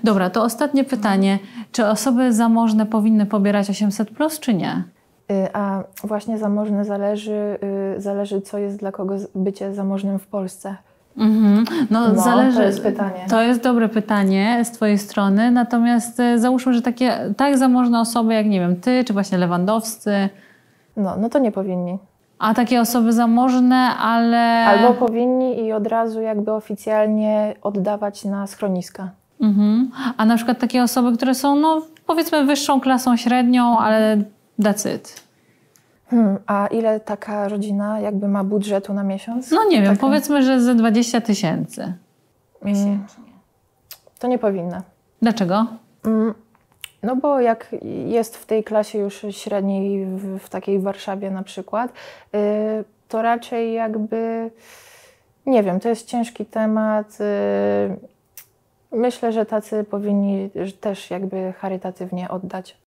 Dobra, to ostatnie pytanie. Czy osoby zamożne powinny pobierać 800+, czy nie? A właśnie zamożny zależy co jest dla kogo bycie zamożnym w Polsce. No, zależy. To jest pytanie. To jest dobre pytanie z twojej strony, natomiast załóżmy, że takie tak zamożne osoby jak, nie wiem, ty, czy właśnie Lewandowscy. No to nie powinni. A takie osoby zamożne, ale... Albo powinni i od razu jakby oficjalnie oddawać na schroniska. A na przykład takie osoby, które są, no powiedzmy, wyższą klasą średnią, ale that's it. A ile taka rodzina jakby ma budżetu na miesiąc? No nie wiem, powiedzmy, że ze 20 000. Miesięcznie. To nie powinna. Dlaczego? No bo jak jest w tej klasie już średniej, w takiej Warszawie na przykład, to raczej jakby, nie wiem, to jest ciężki temat. Myślę, że tacy powinni też jakby charytatywnie oddać.